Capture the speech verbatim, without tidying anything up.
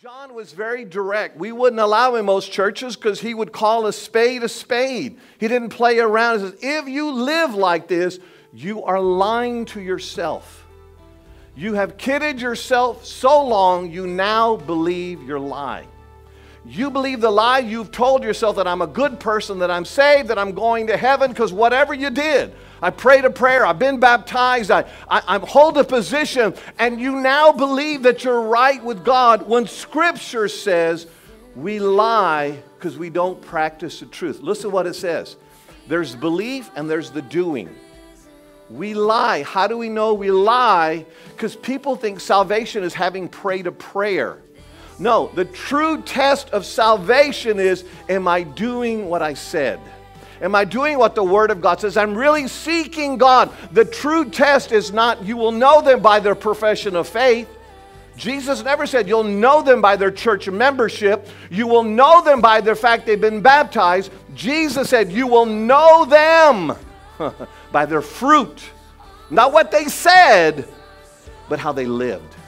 John was very direct. We wouldn't allow him in most churches because he would call a spade a spade. He didn't play around. He says, if you live like this, you are lying to yourself. You have kidded yourself so long, you now believe your lie. You believe the lie. You've told yourself that I'm a good person, that I'm saved, that I'm going to heaven because whatever you did. I prayed a prayer. I've been baptized. I, I, I hold a position. And you now believe that you're right with God when Scripture says we lie because we don't practice the truth. Listen what it says. There's belief and there's the doing. We lie. How do we know we lie? Because people think salvation is having prayed a prayer. No, the true test of salvation is, am I doing what I said? Am I doing what the Word of God says? I'm really seeking God. The true test is not, you will know them by their profession of faith. Jesus never said you'll know them by their church membership. You will know them by the fact they've been baptized. Jesus said you will know them by their fruit. Not what they said, but how they lived.